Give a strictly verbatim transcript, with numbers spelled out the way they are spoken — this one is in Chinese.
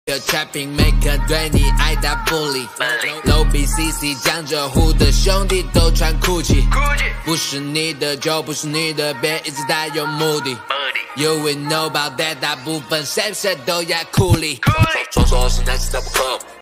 有 trapping maker 对你爱答不理 ，low B C C 江浙沪的兄弟都穿 Gucci， 不是你的就不是你的，别一直带有目的。You will know about that， 大部分谁谁都压库里，双手是男子的不可。